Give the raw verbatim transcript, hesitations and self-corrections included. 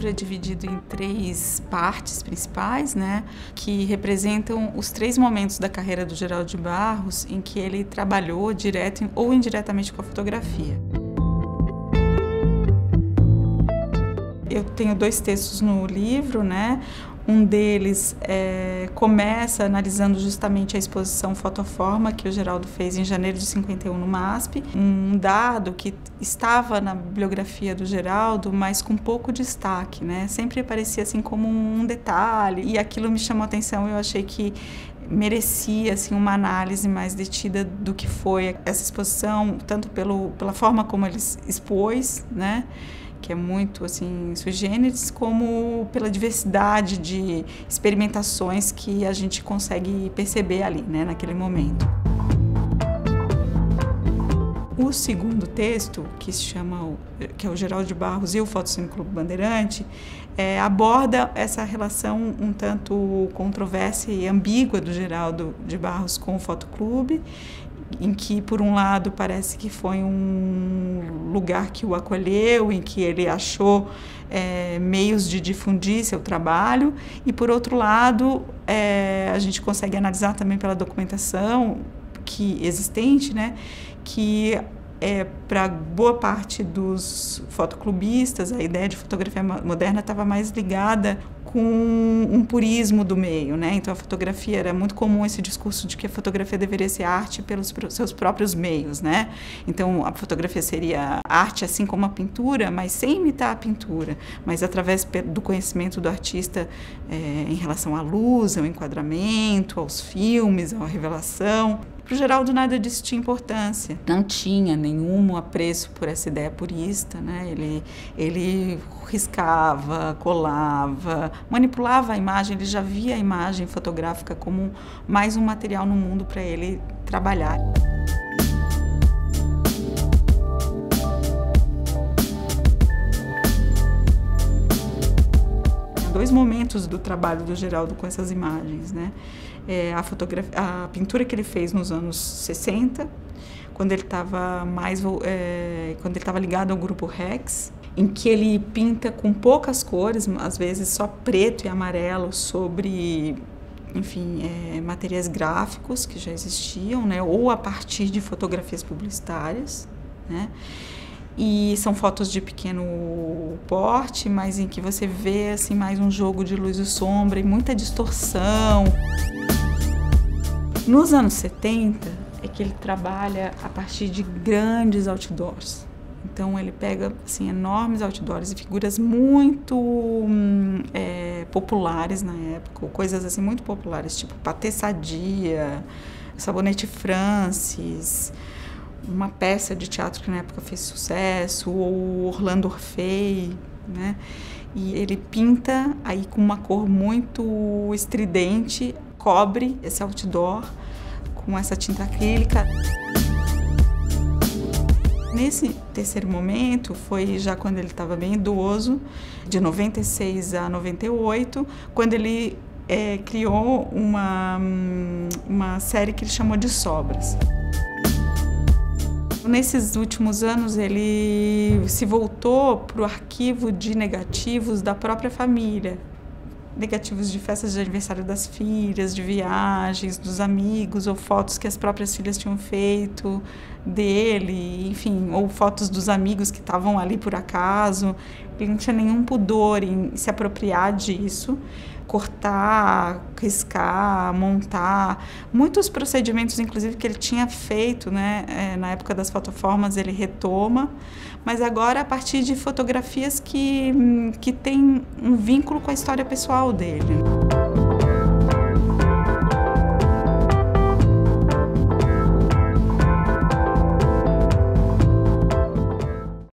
livro é dividido em três partes principais, né, que representam os três momentos da carreira do Geraldo de Barros em que ele trabalhou direto ou indiretamente com a fotografia. Eu tenho dois textos no livro, né? Um deles é, começa analisando justamente a exposição Fotoforma que o Geraldo fez em janeiro de cinquenta e um no MASP. Um dado que estava na bibliografia do Geraldo, mas com pouco destaque, né? Sempre aparecia assim como um detalhe, e aquilo me chamou a atenção. Eu achei que merecia assim, uma análise mais detida do que foi essa exposição, tanto pelo, pela forma como ele expôs, né? Que é muito assim sui generis, como pela diversidade de experimentações que a gente consegue perceber ali, né, naquele momento. O segundo texto, que se chama, que é o Geraldo de Barros e o Fotocine Clube Bandeirante, é, aborda essa relação um tanto controversa e ambígua do Geraldo de Barros com o Fotoclube, em que, por um lado, parece que foi um lugar que o acolheu, em que ele achou é, meios de difundir seu trabalho, e, por outro lado, é, a gente consegue analisar também pela documentação que existente, né, que é, para boa parte dos fotoclubistas, a ideia de fotografia moderna estava mais ligada com um purismo do meio, né? Então a fotografia, era muito comum esse discurso de que a fotografia deveria ser arte pelos seus próprios meios, né? Então a fotografia seria arte assim como a pintura, mas sem imitar a pintura, mas através do conhecimento do artista é, em relação à luz, ao enquadramento, aos filmes, à revelação. Para o Geraldo nada disso tinha importância, não tinha nenhum apreço por essa ideia purista, né? Ele, ele riscava, colava, manipulava a imagem, ele já via a imagem fotográfica como mais um material no mundo para ele trabalhar. Dois momentos do trabalho do Geraldo com essas imagens, né? É, a, fotografia, a pintura que ele fez nos anos sessenta, quando ele estava mais é, quando ele estava ligado ao grupo Rex, em que ele pinta com poucas cores, às vezes só preto e amarelo, sobre, enfim, é, materiais gráficos que já existiam, né? Ou a partir de fotografias publicitárias, né? E são fotos de pequeno porte, mas em que você vê assim, mais um jogo de luz e sombra e muita distorção. Nos anos setenta é que ele trabalha a partir de grandes outdoors. Então ele pega assim, enormes outdoors e figuras muito hum, é, populares na época, ou coisas assim muito populares, tipo Patê Sadia, Sabonete Francis, uma peça de teatro que na época fez sucesso, ou Orlando Orfei, né? E ele pinta aí com uma cor muito estridente, cobre esse outdoor com essa tinta acrílica. Nesse terceiro momento, foi já quando ele estava bem idoso, de noventa e seis a noventa e oito, quando ele é, criou uma, uma série que ele chamou de Sobras. Nesses últimos anos, ele se voltou para o arquivo de negativos da própria família. Negativos de festas de aniversário das filhas, de viagens, dos amigos, ou fotos que as próprias filhas tinham feito dele, enfim, ou fotos dos amigos que estavam ali por acaso. Ele não tinha nenhum pudor em se apropriar disso, cortar, riscar, montar. Muitos procedimentos, inclusive, que ele tinha feito, né, é, na época das fotoformas, ele retoma, mas agora a partir de fotografias que, que têm um vínculo com a história pessoal dele.